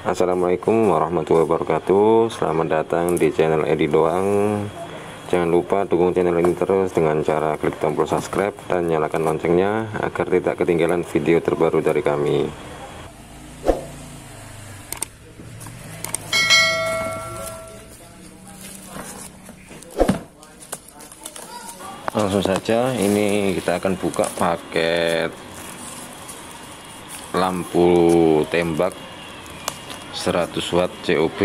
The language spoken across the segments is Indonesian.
Assalamualaikum warahmatullahi wabarakatuh. Selamat datang di channel Edi Doang. Jangan lupa dukung channel ini terus dengan cara klik tombol subscribe dan nyalakan loncengnya agar tidak ketinggalan video terbaru dari kami. Langsung saja, ini kita akan buka paket lampu tembak 100 watt COB.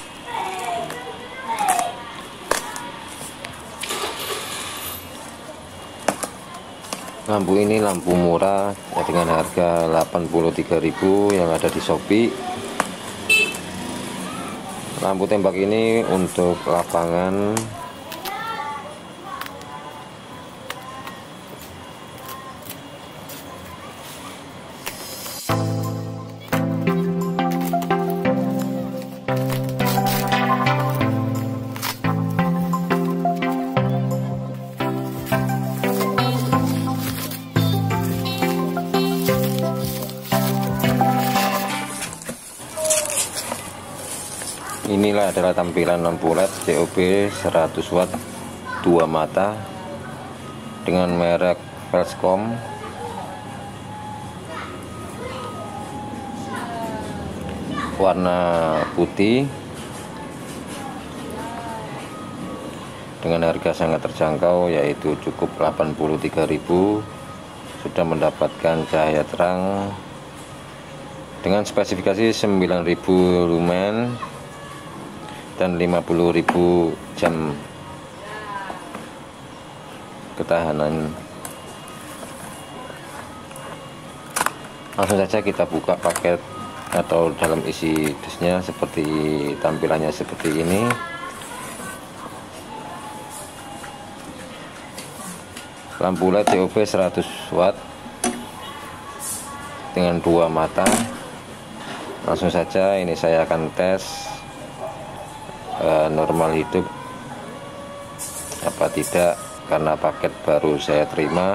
Lampu ini lampu murah ya, dengan harga 83.000 yang ada di Shopee. Lampu tembak ini untuk lapangan Inilah adalah tampilan lampu LED COB 100 watt 2 mata dengan merek Velscom. Warna putih dengan harga sangat terjangkau, yaitu cukup 83.000. Sudah mendapatkan cahaya terang dengan spesifikasi 9.000 lumen dan 50.000 jam ketahanan. Langsung saja kita buka paket atau dalam isi dusnya. Seperti tampilannya seperti ini. Lampu LED COB 100 watt dengan 2 mata. Langsung saja ini saya akan tes normal hidup apa tidak, karena paket baru saya terima.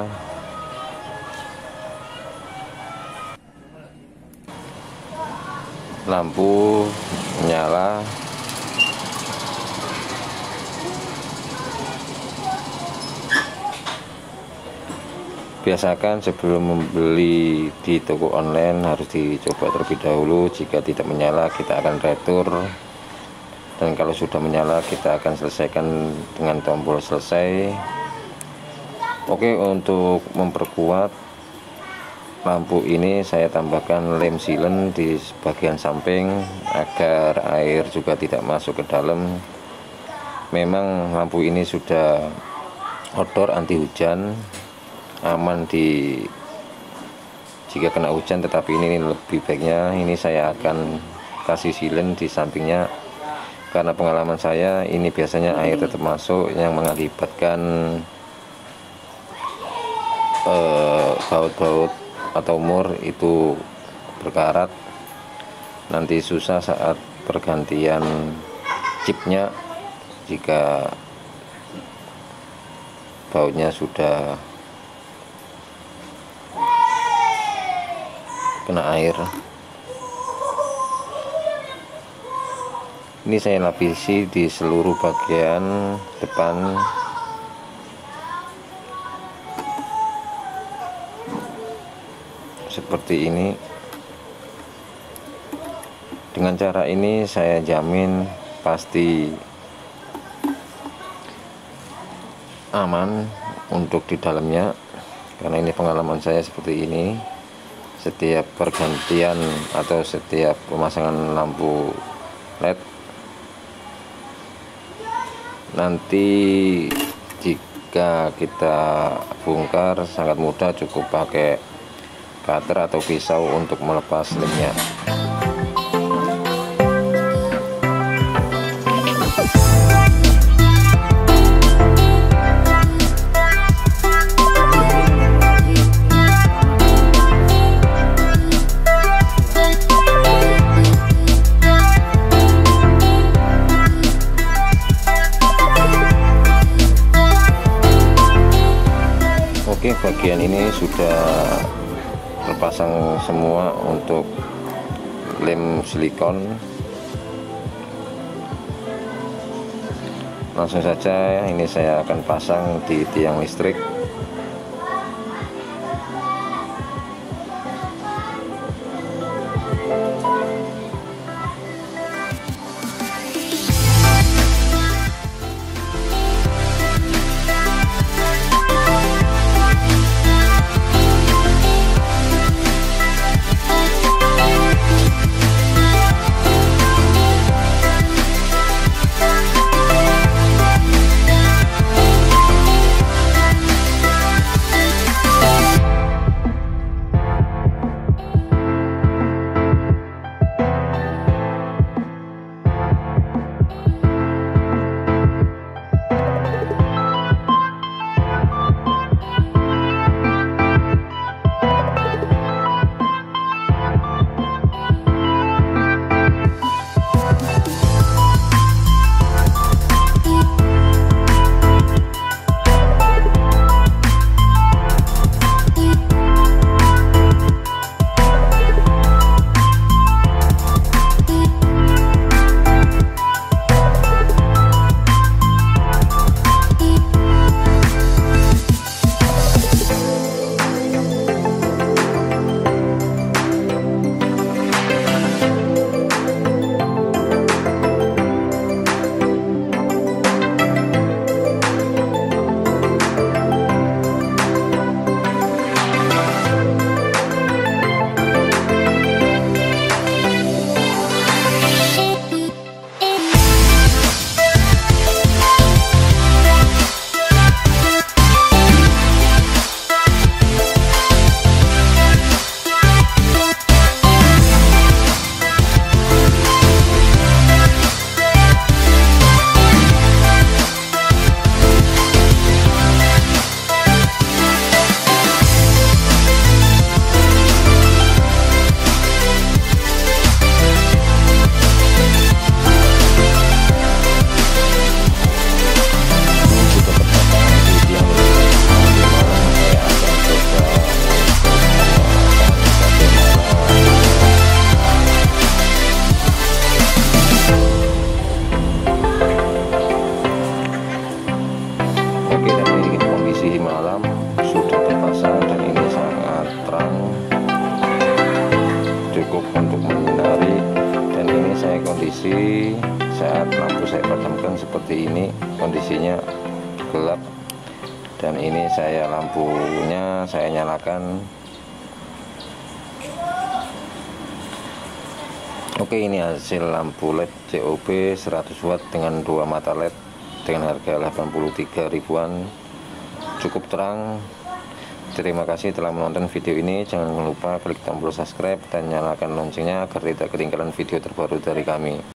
Lampu menyala. Biasakan sebelum membeli di toko online harus dicoba terlebih dahulu. Jika tidak menyala, kita akan retur, dan kalau sudah menyala kita akan selesaikan dengan tombol selesai. Oke, untuk memperkuat lampu ini saya tambahkan lem sealant di bagian samping agar air juga tidak masuk ke dalam. Memang lampu ini sudah outdoor anti hujan, aman jika kena hujan, tetapi ini lebih baiknya ini saya akan kasih sealant di sampingnya, karena pengalaman saya ini biasanya air tetap masuk yang mengakibatkan baut-baut atau mur itu berkarat. Nanti susah saat pergantian chipnya jika bautnya sudah kena air. Ini saya lapisi di seluruh bagian depan. Seperti ini. Dengan cara ini saya jamin pasti aman untuk di dalamnya, karena ini pengalaman saya seperti ini. Setiap pergantian atau setiap pemasangan lampu LED, nanti jika kita bongkar sangat mudah, cukup pakai cutter atau pisau untuk melepas lemnya. Oke, bagian ini sudah terpasang semua untuk lem silikon. Langsung saja ini saya akan pasang di tiang listrik. Oke, dan ini kondisi malam sudah terpasang dan ini sangat terang, cukup untuk menyinari. Dan ini saya kondisi saat lampu saya padamkan seperti ini, kondisinya gelap. Dan ini saya lampunya saya nyalakan. Oke, ini hasil lampu LED COB 100 watt dengan 2 mata LED dengan harga 83 ribuan, cukup terang. Terima kasih telah menonton video ini. Jangan lupa klik tombol subscribe dan nyalakan loncengnya agar tidak ketinggalan video terbaru dari kami.